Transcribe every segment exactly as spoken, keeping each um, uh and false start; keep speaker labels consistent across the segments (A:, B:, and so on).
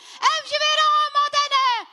A: ev jivere amadene.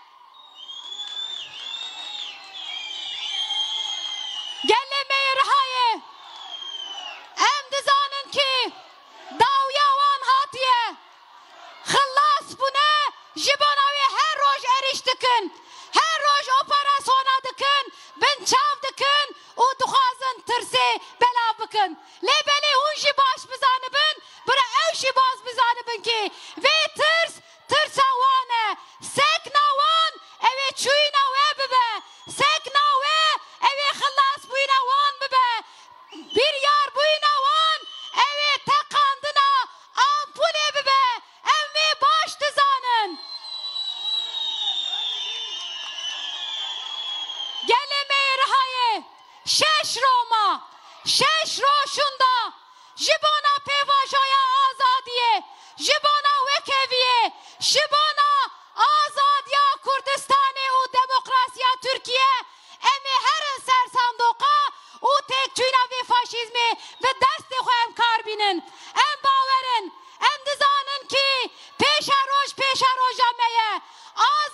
A: Geleme irhaye. Em dizanin ki davya wan hatiye. Xillas bune jibana ve her roj eriş dikin. Her roj operasyona dikin. Bin çav dikin. U duxazın tırsi bela bikin. Lebeli hunji baş bizanibin. Bira evşi baz bizanibin ki. Ve tırs tırsa wane. Sekna wan eve çuyna ve bibe. Sekna ve eve xillas buyna wan bibe. Bir yar buyna wan eve tekandına ampule bibe. Evmi baş dizanın. Geleme irhaye. Şeş Roma. Şeş roşunda. Jibona pevajaya azadiye. Jibona vekeviye. Jibona azadiya Kurdistan'ı u demokrasiya Türkiye. Emi her ser sandoka u tek çüyna ve faşizmi ve desti xoyem karbinin. Em baverin. Em dizanın ki peşa roj peşa rojameye. Az